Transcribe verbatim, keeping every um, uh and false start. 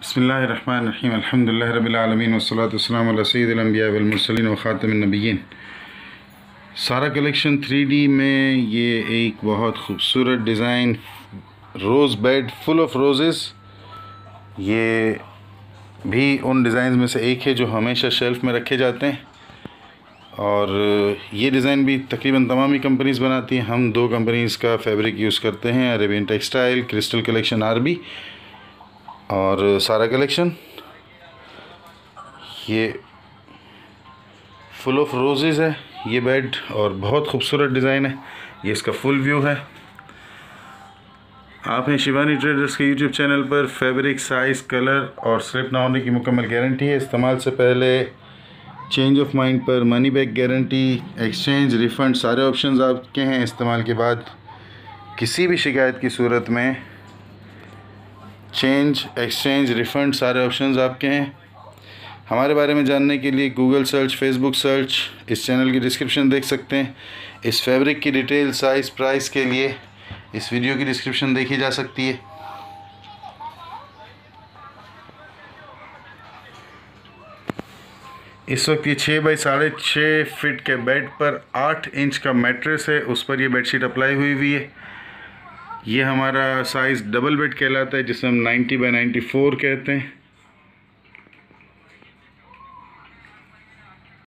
बिस्मिल्लाहिर्रहमानिर्रहीम अल्हम्दुलिल्लाहि रब्बिल आलमीन वस्सलातु वस्सलामु अला सय्यिदिल अंबिया वल मुरसलीन व खातमिन नबिय्यीन। सारा कलेक्शन थ्री डी में ये एक बहुत ख़ूबसूरत design rose bed full of roses, ये भी उन डिज़ाइन में से एक है जो हमेशा शेल्फ़ में रखे जाते हैं। और ये डिज़ाइन भी तकरीबन तमाम ही कंपनीज़ बनाती हैं। हम दो कंपनीज़ का फैब्रिक यूज़ करते हैं, Arabian textile, crystal collection R B और सारा कलेक्शन। ये फुल ऑफ रोज़ेस है ये बेड और बहुत खूबसूरत डिज़ाइन है। ये इसका फुल व्यू है। आपने शिवानी ट्रेडर्स के यूट्यूब चैनल पर फैब्रिक, साइज़, कलर और स्लिप ना होने की मुकम्मल गारंटी है। इस्तेमाल से पहले चेंज ऑफ माइंड पर money back guarantee, exchange, refund सारे ऑप्शंस आपके हैं। इस्तेमाल के बाद किसी भी शिकायत की सूरत में चेंज, एक्सचेंज, रिफ़ंड सारे ऑप्शंस आपके हैं। हमारे बारे में जानने के लिए गूगल सर्च, फेसबुक सर्च, इस चैनल की डिस्क्रिप्शन देख सकते हैं। इस फैब्रिक की डिटेल, साइज़, प्राइस के लिए इस वीडियो की डिस्क्रिप्शन देखी जा सकती है। इस वक्त ये छः बाई साढ़े छः फिट के बेड पर आठ इंच का मैट्रेस है, उस पर ये बेडशीट अप्लाई हुई हुई है। ये हमारा साइज़ डबल बेड कहलाता है, जिसे हम नाइन्टी बाई नाइन्टी फ़ोर कहते हैं।